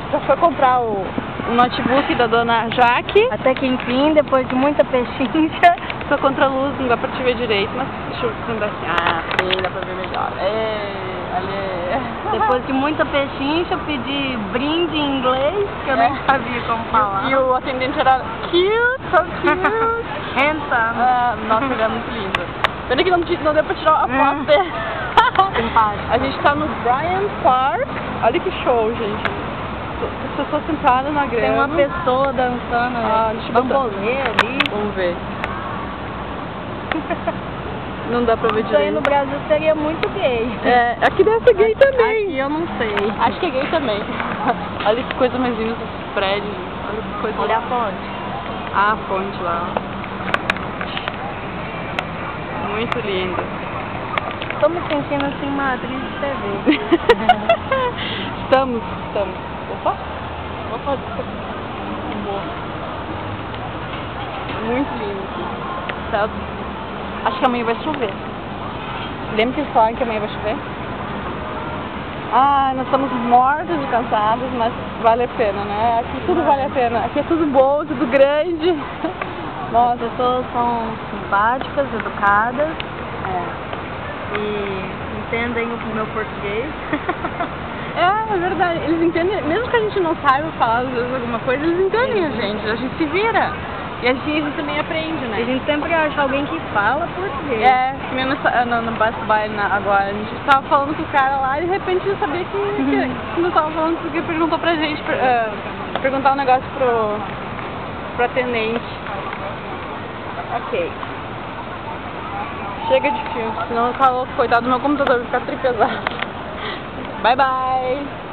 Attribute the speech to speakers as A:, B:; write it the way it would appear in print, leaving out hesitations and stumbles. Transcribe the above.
A: já foi comprar o notebook da dona Jaque.
B: Até que enfim, depois de muita pechincha.
A: Foi contra a luz, não dá pra te ver direito, mas deixa eu tentar assim. Ah, sim, dá pra ver melhor.
B: Depois de muita pechincha, eu pedi brinde em inglês, que eu nem sabia como falar.
A: E o atendente era cute, so cute.
B: Handsome.
A: Ah, nossa, ele é muito lindo. Pena que não deu pra tirar a foto dele.
B: Simpático.
A: A gente tá no Bryant Park. Olha que show, gente. As pessoas sentadas na grama.
B: Tem uma pessoa dançando,
A: deixa eu
B: bambolê ali.
A: Vamos ver. Não dá pra ver
B: Isso aí
A: direito.
B: no Brasil seria muito gay.
A: É, aqui deve ser gay também.
B: Aqui eu não sei.
A: Acho que é gay também. Olha que coisa mais linda esses prédios. Olha que coisa.
B: Olha a fonte.
A: Ah, a fonte lá. Muito linda.
B: Tô me sentindo assim uma atriz de TV.
A: Estamos. Opa! Boa. Muito lindo. Céu. Acho que amanhã vai chover. Lembra que eles falaram que amanhã vai chover? Ah, nós estamos mortos e cansados, mas vale a pena, né? Aqui tudo vale a pena. Aqui é tudo bom, tudo grande.
B: Nossa, as pessoas são simpáticas, educadas. E entendem o meu português.
A: É verdade. Eles entendem, mesmo que a gente não saiba falar às vezes alguma coisa, eles entendem a gente se vira. E assim a gente também aprende, né?
B: A gente sempre acha alguém que fala português.
A: É, que nem no Best Buy agora, a gente tava falando com o cara lá e de repente eu sabia que não tava falando porque perguntou pra gente, perguntar um negócio pro atendente. Ok. Chega de filme, senão eu falo, coitado do meu computador, vai ficar tripesado. Bye bye!